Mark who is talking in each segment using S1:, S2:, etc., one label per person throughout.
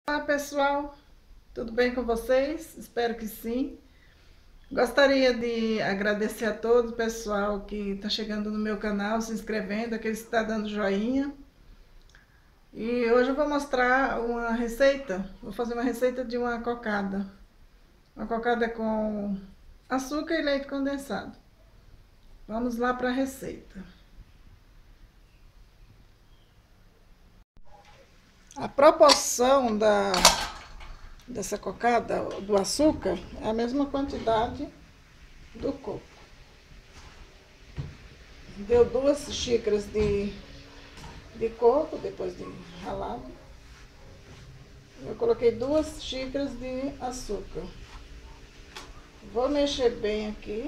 S1: Olá pessoal, tudo bem com vocês? Espero que sim. Gostaria de agradecer a todo o pessoal que está chegando no meu canal, se inscrevendo, aqueles que estão dando joinha. E hoje eu vou mostrar uma receita, vou fazer uma receita de uma cocada. Uma cocada com açúcar e leite condensado. Vamos lá para a receita. A proporção dessa cocada, do açúcar, é a mesma quantidade do coco. Deu 2 xícaras de coco, depois de ralado. Eu coloquei 2 xícaras de açúcar. Vou mexer bem aqui.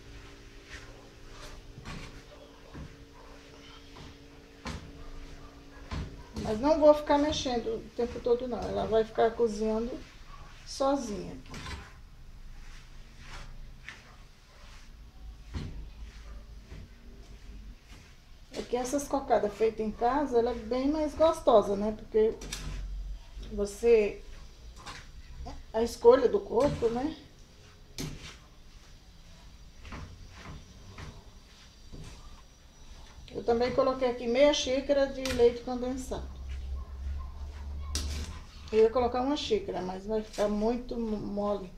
S1: Mas não vou ficar mexendo o tempo todo não. Ela vai ficar cozinhando sozinha aqui. Aqui essas cocadas feitas em casa, ela é bem mais gostosa, né? Porque você... A escolha do coco, né? Eu também coloquei aqui meia xícara de leite condensado. Eu ia colocar 1 xícara, mas vai ficar muito mole.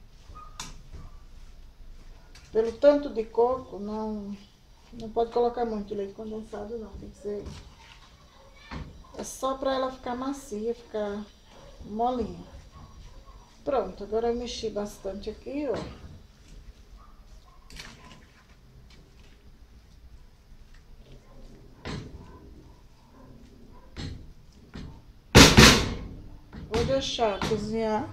S1: Pelo tanto de coco, não pode colocar muito leite condensado não, tem que ser... É só pra ela ficar macia, ficar molinha. Pronto, agora eu mexi bastante aqui, ó. Vou deixar cozinhar.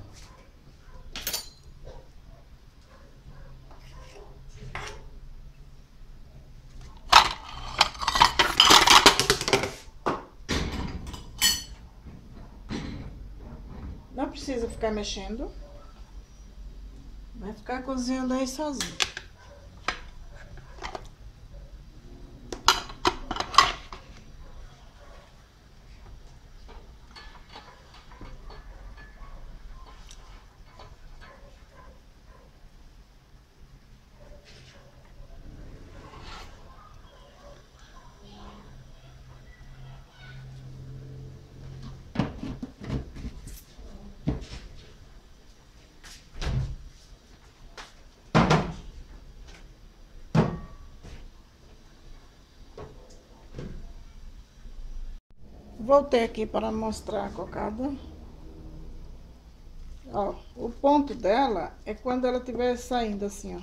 S1: Não precisa ficar mexendo. Vai ficar cozinhando aí sozinho. Voltei aqui para mostrar a cocada. Ó, o ponto dela é quando ela estiver saindo assim, ó.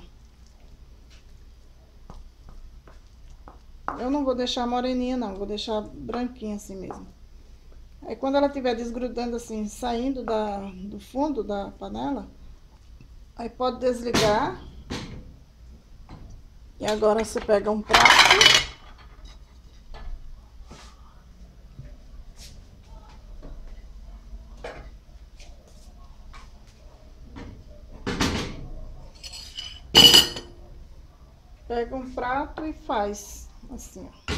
S1: Eu não vou deixar moreninha não, vou deixar branquinha assim mesmo. Aí quando ela estiver desgrudando assim, saindo do fundo da panela, aí pode desligar. E agora você pega um prato. Pega um prato e faz assim, ó.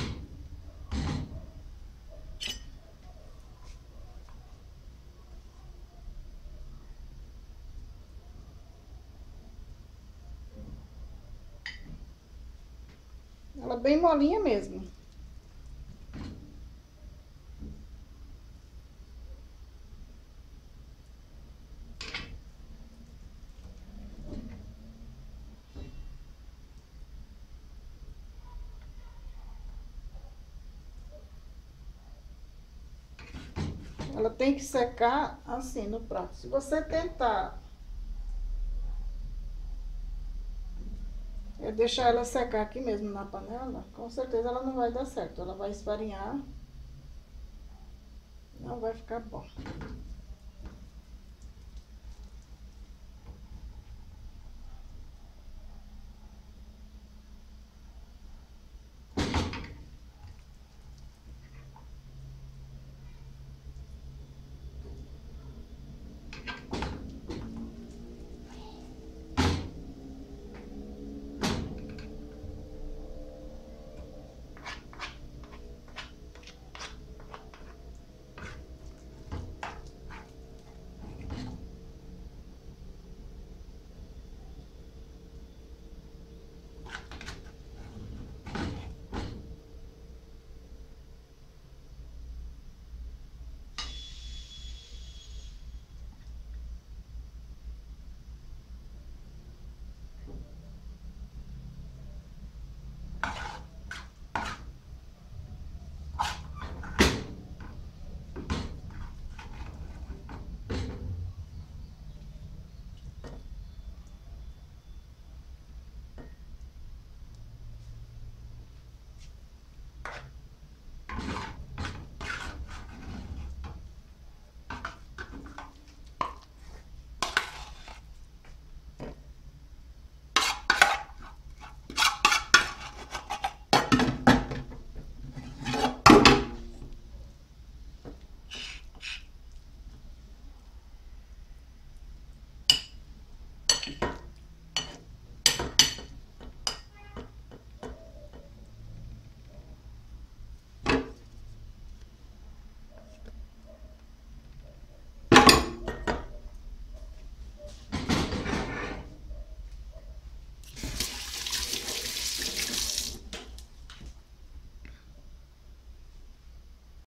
S1: Ela bem molinha mesmo. Ela tem que secar assim no prato. Se você tentar deixar ela secar aqui mesmo na panela, com certeza ela não vai dar certo. Ela vai esfarinhar, não vai ficar bom.